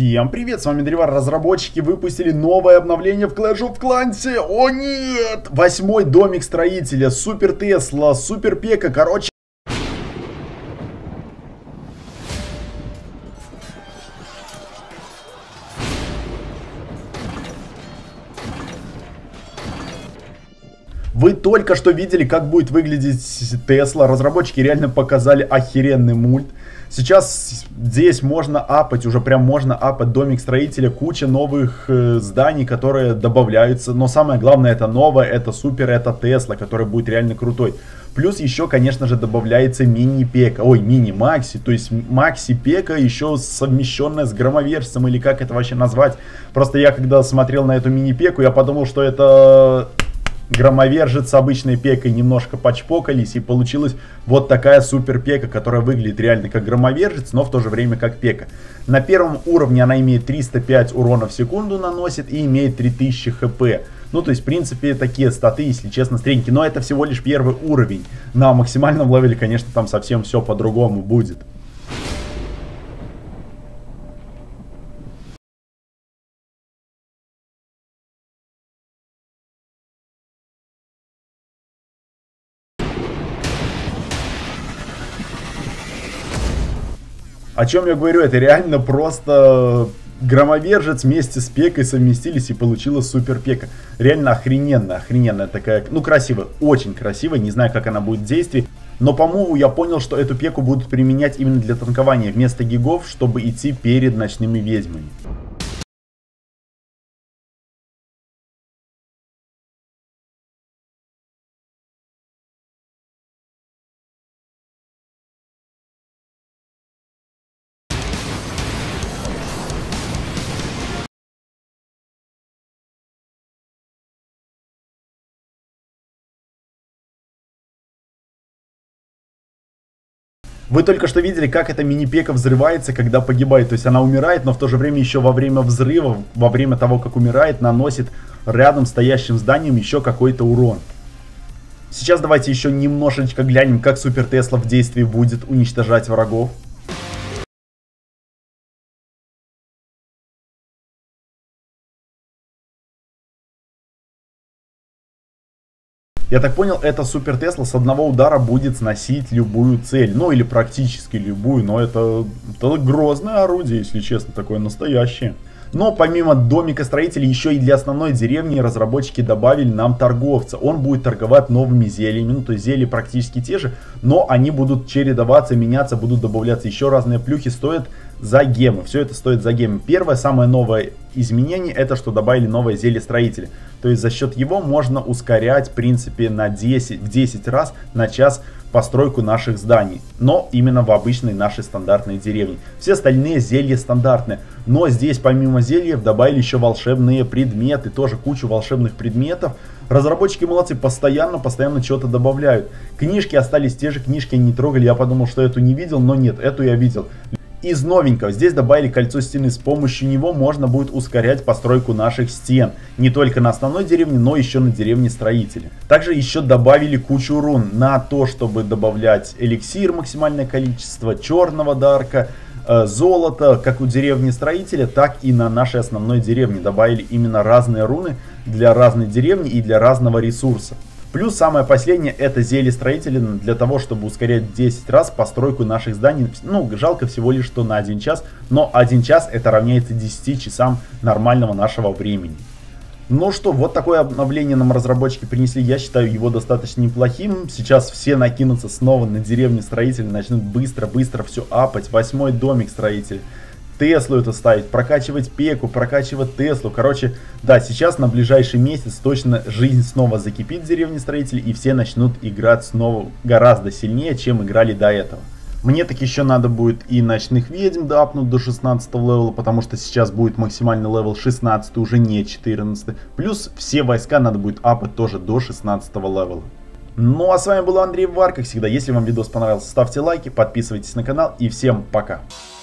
Всем привет, с вами Дривар. Разработчики выпустили новое обновление в Clash of Clans. О нет! 8-й домик строителя, Супер Тесла, Супер Пека, короче. Вы только что видели, как будет выглядеть Тесла. Разработчики реально показали охеренный мульт. Сейчас здесь можно апать, уже прям можно апать домик строителя. Куча новых зданий, которые добавляются. Но самое главное, это новое, это супер, это Тесла, который будет реально крутой. Плюс еще, конечно же, добавляется мини-пека. Ой, мини-макси. То есть макси-пека еще совмещенная с громовержцем. Или как это вообще назвать. Просто я когда смотрел на эту мини-пеку, я подумал, что это... Громовержец с обычной пекой немножко почпокались, и получилась вот такая супер пека, которая выглядит реально как громовержец, но в то же время как пека. На первом уровне она имеет 305 урона в секунду наносит и имеет 3000 хп. Ну, то есть, в принципе, такие статы, если честно, средненькие. Но это всего лишь первый уровень. На максимальном левеле, конечно, там совсем все по-другому будет. О чем я говорю, это реально просто громовержец вместе с пекой совместились и получилась супер пека. Реально охрененная такая, ну красивая, очень красивая, не знаю как она будет в действии. Но по муву я понял, что эту пеку будут применять именно для танкования вместо гигов, чтобы идти перед ночными ведьмами. Вы только что видели, как эта мини-пека взрывается, когда погибает. То есть она умирает, но в то же время еще во время взрыва, во время того, как умирает, наносит рядом стоящим зданием еще какой-то урон. Сейчас давайте еще немножечко глянем, как Супер Тесла в действии будет уничтожать врагов. Я так понял, эта Супер Тесла с одного удара будет сносить любую цель. Ну или практически любую, но это грозное орудие, если честно, такое настоящее. Но помимо домика строителей, еще и для основной деревни разработчики добавили нам торговца. Он будет торговать новыми зельями, ну то есть зелья практически те же, но они будут чередоваться, меняться, будут добавляться еще разные плюхи, стоят за гемы. Все это стоит за гемы. Первое, самое новое изменение, это что добавили новое зелье строителя. То есть за счет его можно ускорять, в принципе, в 10 раз на час постройку наших зданий. Но именно в обычной нашей стандартной деревне. Все остальные зелья стандартные. Но здесь помимо зельев добавили еще волшебные предметы. Тоже кучу волшебных предметов. Разработчики молодцы, постоянно что-то добавляют. Книжки остались те же, книжки не трогали. Я подумал, что эту не видел, но нет, эту я видел. Из новенького здесь добавили кольцо стены. С помощью него можно будет ускорять постройку наших стен. Не только на основной деревне, но еще на деревне строителя. Также еще добавили кучу рун на то, чтобы добавлять эликсир максимальное количество, черного дарка, золото, как у деревни строителя, так и на нашей основной деревне. Добавили именно разные руны для разной деревни и для разного ресурса. Плюс самое последнее, это зелье строителя для того, чтобы ускорять 10 раз постройку наших зданий. Ну, жалко всего лишь, что на 1 час, но 1 час это равняется 10 часам нормального нашего времени. Ну что, вот такое обновление нам разработчики принесли, я считаю его достаточно неплохим. Сейчас все накинутся снова на деревню строителя, начнут быстро все апать. 8-й домик строителя. Теслу это ставить, прокачивать пеку, прокачивать Теслу. Короче, да, сейчас на ближайший месяц точно жизнь снова закипит в деревне строителей, и все начнут играть снова гораздо сильнее, чем играли до этого. Мне так еще надо будет и ночных ведьм доапнуть до 16 левела, потому что сейчас будет максимальный левел 16, уже не 14. Плюс все войска надо будет апать тоже до 16 левела. Ну а с вами был Андрей Вар, как всегда. Если вам видос понравился, ставьте лайки, подписывайтесь на канал и всем пока.